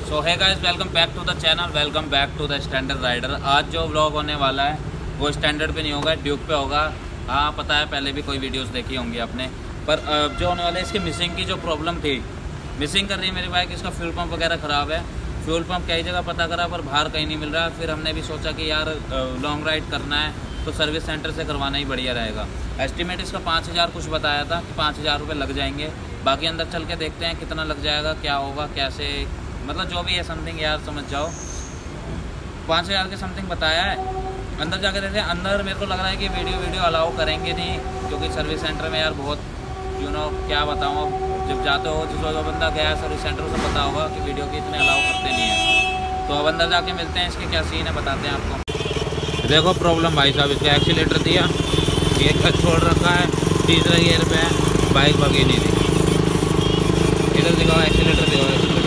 सो है guys, welcome back to the channel, welcome back to the Standard Rider. आज जो vlog होने वाला है वो स्टैंडर्ड पे नहीं होगा, ड्यूक पे होगा। हाँ पता है, पहले भी कोई वीडियोस देखी होंगी आपने। पर जो होने वाला है, इसकी मिसिंग की जो प्रॉब्लम थी, मिसिंग कर रही है मेरी बाइक। इसका फ्यूल पंप वगैरह ख़राब है। फ्यूल पंप कई जगह पता करा पर बाहर कहीं नहीं मिल रहा। फिर हमने भी सोचा कि यार लॉन्ग राइड करना है तो सर्विस सेंटर से करवाना ही बढ़िया रहेगा। एस्टिमेट इसका 5000 कुछ बताया था कि 5000 रुपये लग जाएंगे। बाकी अंदर चल के देखते हैं कितना लग जाएगा, क्या होगा, कैसे, मतलब जो भी है समथिंग यार समझ जाओ। 5000 के समथिंग बताया है। अंदर जाके देखते हैं। अंदर मेरे को लग रहा है कि वीडियो अलाउ करेंगे नहीं, क्योंकि सर्विस सेंटर में यार बहुत क्या बताऊँ, जब जाते हो जो बंदा गया सर्विस सेंटर उसे पता होगा कि वीडियो की इतने अलाउ करते नहीं है। तो अब अंदर जाके मिलते हैं, इसके क्या सीन है बताते हैं आपको। देखो प्रॉब्लम भाई साहब, इसका एक्सीलेटर दिया, एक का छोड़ रखा है, तीसरा गियर पे है, बाइक भगी नहीं थी। इधर दिखाओ एक्सीलेटर, दिखाओ एक्सीलेटर।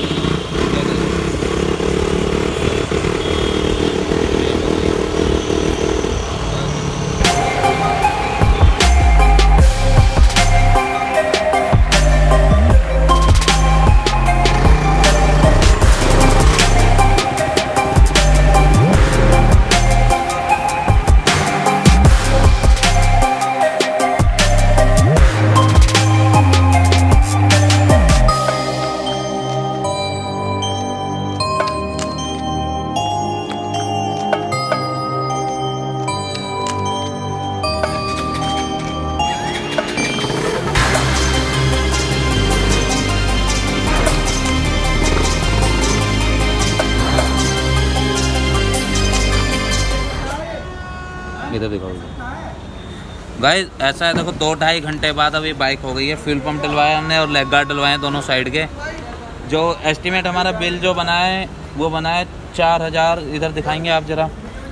इधर दिखाओ गाइस, ऐसा है देखो 2-2.5 घंटे बाद अभी बाइक हो गई है। फ्यूल पंप डलवाया हमने और लेग गार्ड डलवाए हैं दोनों साइड के। जो एस्टिमेट हमारा बिल जो बना है वो बना है 4000, इधर दिखाएंगे आप ज़रा,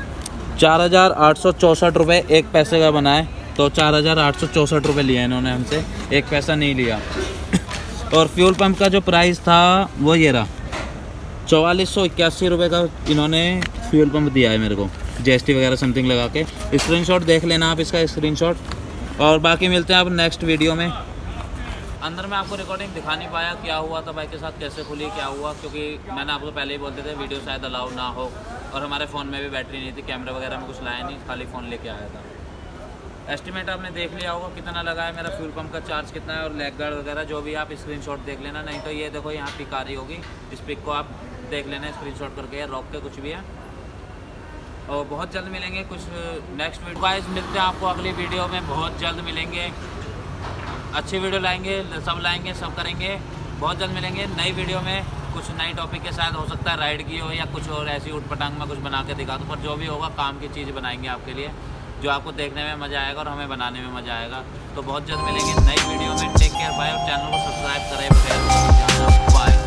4864 रुपये 1 पैसे का बना है। तो 4864 रुपये लिए इन्होंने हमसे, 1 पैसा नहीं लिया। और फ्यूल पंप का जो प्राइस था वो ये रहा, 4481 रुपये का इन्होंने फ्यूल पंप दिया है मेरे को, जीएसटी वगैरह समथिंग लगा के। स्क्रीनशॉट देख लेना आप इसका स्क्रीनशॉट। और बाकी मिलते हैं आप नेक्स्ट वीडियो में। अंदर मैं आपको रिकॉर्डिंग दिखा नहीं पाया, क्या हुआ था बाइक के साथ, कैसे खुली, क्या हुआ, क्योंकि मैंने आपको पहले ही बोलते थे वीडियो शायद अलाउ ना हो। और हमारे फ़ोन में भी बैटरी नहीं थी, कैमरा वगैरह में कुछ लाया नहीं, खाली फ़ोन लेके आया था। एस्टिमेट आपने देख लिया होगा कितना लगा है, मेरा फ्यूल पंप का चार्ज कितना है और लेग गार्ड वगैरह जो भी आप स्क्रीनशॉट देख लेना। नहीं तो ये देखो यहाँ पिक आ रही होगी, इस पिक को आप देख लेना स्क्रीनशॉट करके, रॉक के कुछ भी है। और बहुत जल्द मिलेंगे कुछ नेक्स्ट वीडियो। गाइस मिलते हैं आपको अगली वीडियो में, बहुत जल्द मिलेंगे। अच्छी वीडियो लाएंगे, सब करेंगे। बहुत जल्द मिलेंगे नई वीडियो में, कुछ नई टॉपिक के साथ। हो सकता है राइड की हो या कुछ और ऐसी उठपटांग में कुछ बना के दिखा दो, पर जो भी होगा काम की चीज़ बनाएंगे आपके लिए, जो आपको देखने में मज़ा आएगा और हमें बनाने में मज़ा आएगा। तो बहुत जल्द मिलेंगे नई वीडियो में। Take care, bye. और चैनल को सब्सक्राइब करें, बाय।